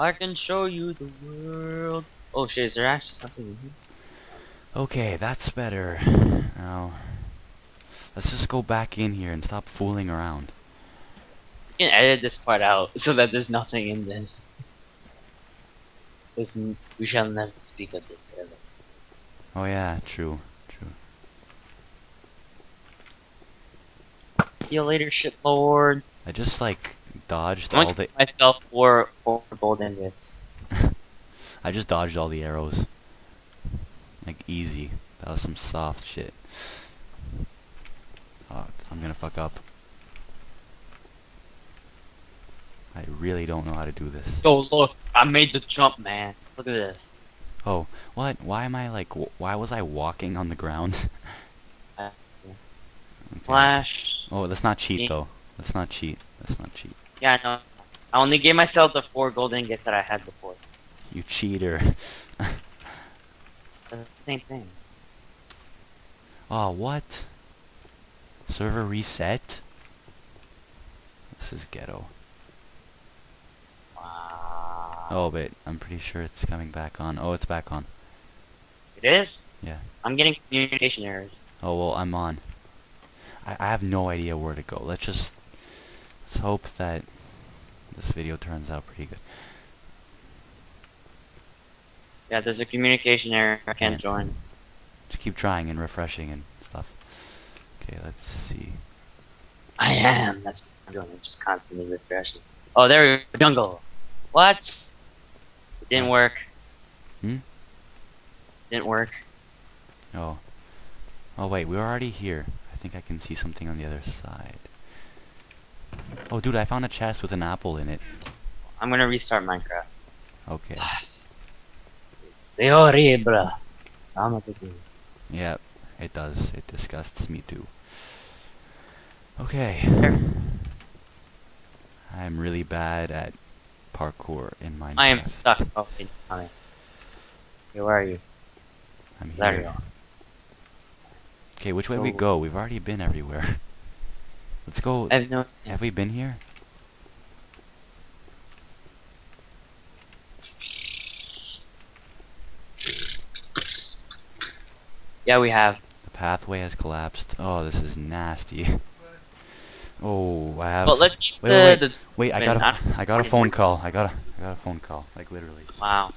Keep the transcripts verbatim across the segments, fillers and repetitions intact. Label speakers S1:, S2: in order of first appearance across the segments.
S1: I can show you the world. Oh shit, is there actually something in here?
S2: Okay, that's better. Now, let's just go back in here and stop fooling around.
S1: You can edit this part out so that there's nothing in this. This we shall never speak of this ever.
S2: Oh yeah, true, true.
S1: See you later, shitlord.
S2: I just like dodged
S1: I'm
S2: all
S1: gonna
S2: the.
S1: give myself four four gold in this.
S2: I just dodged all the arrows. Like easy. That was some soft shit. Oh, I'm gonna fuck up. I really don't know how to do this.
S1: Yo, look, I made the jump, man. Look at this.
S2: Oh, what? Why am I like? W why was I walking on the ground?
S1: Uh,
S2: Okay.
S1: Flash.
S2: Oh, let's not cheat
S1: Yeah.
S2: though. Let's not cheat. Let's not cheat.
S1: Yeah, I know. I only gave myself the four gold ingots that I had before.
S2: You cheater.
S1: That's the same thing.
S2: Oh, what? Server reset? This is ghetto.
S1: Wow.
S2: Oh, but I'm pretty sure it's coming back on. Oh, it's back on.
S1: It is?
S2: Yeah.
S1: I'm getting communication errors.
S2: Oh, well, I'm on. I, I have no idea where to go. Let's just... Let's hope that this video turns out pretty good.
S1: Yeah, there's a communication error. I can't
S2: Yeah.
S1: join.
S2: Just keep trying and refreshing and stuff. Okay, let's see.
S1: I am. That's what I'm doing. I'm just constantly refreshing. Oh, there we go. Jungle. What? It didn't work.
S2: Hmm?
S1: Didn't work.
S2: Oh. Oh, wait, we're already here. I think I can see something on the other side. Oh, dude, I found a chest with an apple in it.
S1: I'm gonna restart Minecraft.
S2: Okay.
S1: C'est horrible. Ça m'a dégoûté.
S2: Yeah, it does. It disgusts me too. Okay. I'm really bad at parkour in Minecraft.
S1: I am stuck. Oh, wait, okay. Hey, where are you?
S2: I'm
S1: There you
S2: here.
S1: go.
S2: Okay, which way we
S1: So-
S2: go? We've already been everywhere. Let's go.
S1: I have no.
S2: Have we been here?
S1: Yeah, we have.
S2: The pathway has collapsed. Oh, this is nasty. Oh, I have.
S1: But let's keep
S2: wait,
S1: the,
S2: wait, wait.
S1: the.
S2: Wait, I
S1: wait,
S2: got a,
S1: I-
S2: I got a phone call. I got a, I got a phone call. Like literally.
S1: Wow.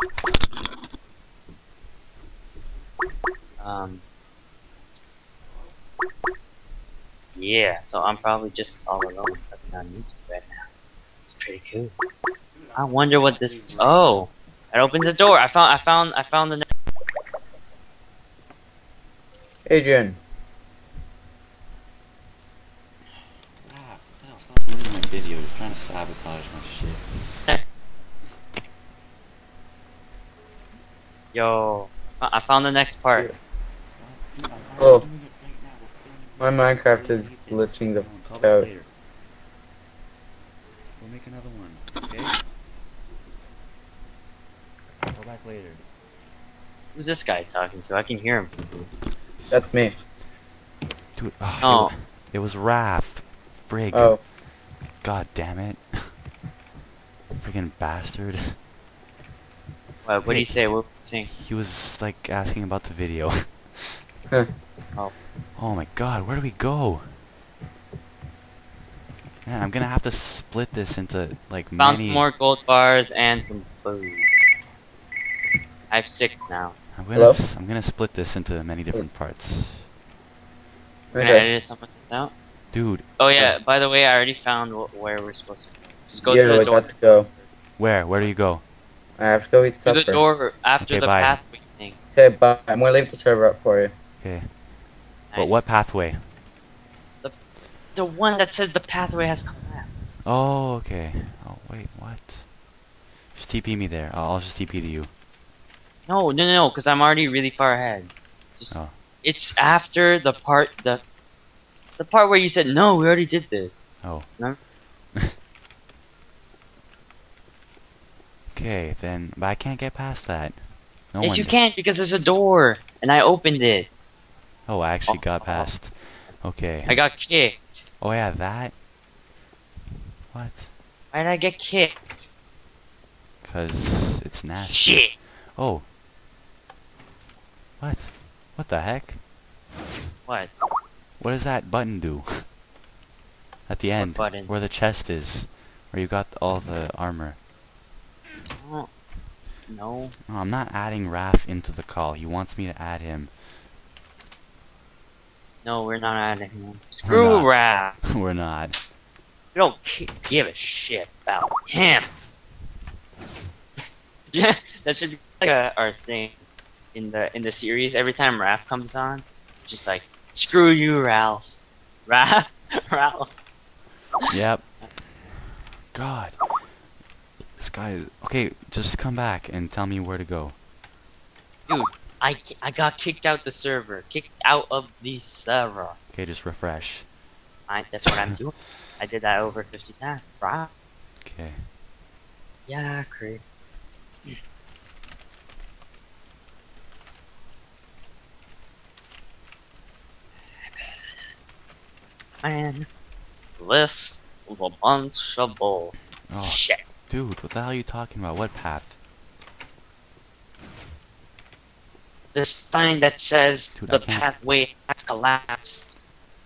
S1: Um. Yeah, so I'm probably just all alone talking on YouTube right now. It's pretty cool. I wonder what this is. Oh, it opens the door. I found. I found. I found the.
S3: Adrian,
S2: Ah, stop ruining my video. He's trying to sabotage my shit.
S1: Yo, I I found the next part.
S3: Oh. my Minecraft is glitching the
S2: Call
S3: f
S2: back
S3: out.
S2: later. We'll make another one, okay? Call back later.
S1: Who's this guy talking to? I can hear him.
S3: That's me.
S2: Dude, oh,
S1: Oh.
S2: it, it was Raph. Frig.
S3: Oh,
S2: God damn it. Friggin' bastard.
S1: What? What did he say? What was he saying?
S2: He was like asking about the video.
S3: Huh.
S1: Oh.
S2: Oh my god, where do we go? Man, I'm gonna have to split this into like
S1: Found
S2: many.
S1: some more gold bars and some food. I have six now.
S2: I'm gonna
S3: Hello?
S2: s- I'm gonna split this into many different parts.
S1: We're gonna
S3: okay.
S1: edit some of this out.
S2: Dude,
S1: Oh yeah. By the way, I already found wh where we're supposed to. Just go
S3: yeah,
S1: to the
S3: I
S1: door.
S3: got to go.
S2: where? Where do you go?
S3: I have to go eat
S1: To
S3: supper.
S1: the door after
S2: Okay,
S1: the
S2: bye.
S1: pathway thing.
S3: Okay, bye. I'm gonna leave the server up for you.
S2: Okay.
S1: Nice.
S2: But what pathway?
S1: The one that says the pathway has collapsed.
S2: Oh, okay. Oh, wait, what? Just T P me there. I'll, I'll just T P to you.
S1: No, no, no, because I'm already really far ahead. Just
S2: Oh.
S1: it's after the part the the part where you said no, we already did this.
S2: Oh.
S1: No?
S2: Okay, then. But I can't get past that. No
S1: yes,
S2: one.
S1: you can't because there's a door and I opened it.
S2: Oh, I actually got
S1: Oh.
S2: past. Okay.
S1: I got kicked.
S2: Oh yeah, that. What?
S1: Why did I get kicked?
S2: Cause it's nasty.
S1: Shit.
S2: Oh. What? What the heck?
S1: What?
S2: What does that button do? At the end,
S1: button?
S2: where the chest is, where you got all the armor.
S1: Oh, no.
S2: No, I'm not adding Raph into the call. He wants me to add him.
S1: No, we're not adding him. Screw
S2: not.
S1: Raph.
S2: We're not.
S1: We don't ki- give a shit about him. Yeah, that should be like a, our thing in the in the series. Every time Raph comes on, just like screw you, Ralph. Raph, Ralph.
S2: Yep. God. This guy is... Okay, just come back and tell me where to go.
S1: Dude, I ki- I got kicked out the server. Kicked out of the server.
S2: Okay, just refresh.
S1: I, that's what I'm doing. I did that over fifty times, bro.
S2: Okay.
S1: Yeah, great. Man, this was a bunch of bull.
S2: Oh.
S1: Shit.
S2: Dude, what the hell are you talking about? What path?
S1: The sign that says
S2: Dude, I
S1: the
S2: can't-
S1: pathway has collapsed.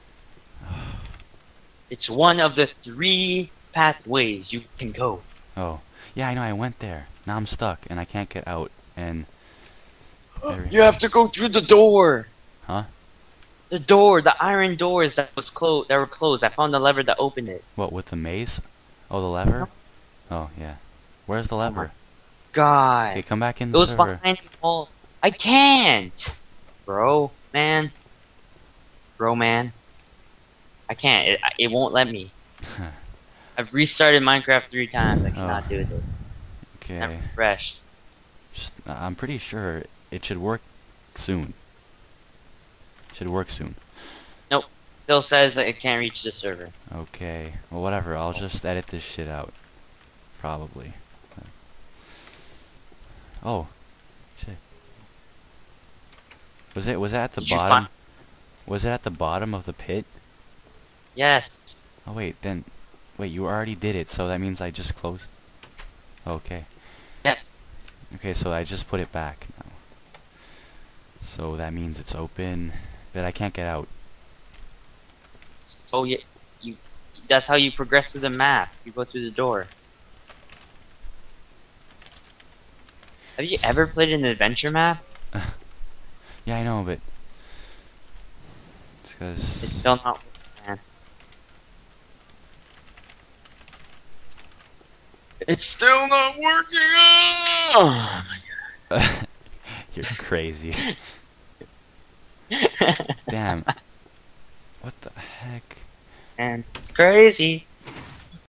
S1: It's one of the three pathways you can go.
S2: Oh. Yeah, I know, I went there. Now I'm stuck, and I can't get out, and... Every-
S1: You have to go through the door.
S2: Huh?
S1: The door, the iron doors that was closed, that were closed. I found the lever that opened it.
S2: What, with the maze? Oh, the lever? Oh, yeah. Where's the lever?
S1: God,
S2: Okay, come back in
S1: it
S2: the
S1: was
S2: server.
S1: behind the wall. I can't, bro, man, bro, man. I can't. It, it won't let me. I've restarted Minecraft three times. I cannot
S2: Oh.
S1: do this. I'm
S2: Okay.
S1: refreshed.
S2: Just, I'm pretty sure it should work soon. Should work soon.
S1: Still says that it can't reach the server.
S2: Okay. Well, whatever. I'll just edit this shit out. Probably. Oh. Shit. Was it was it at the
S1: Did you
S2: bottom?
S1: find-
S2: Was it at the bottom of the pit?
S1: Yes.
S2: Oh wait, then wait, you already did it, so that means I just closed. Okay.
S1: Yes.
S2: Okay, so I just put it back now. So that means it's open, but I can't get out.
S1: So you, you, that's how you progress through the map. You go through the door. Have you ever played an adventure map?
S2: Yeah, I know, but it's because
S1: It's still not working, man. It's still not working. Oh my
S2: you're crazy.
S1: god.
S2: Damn. What the heck?
S1: And it's crazy.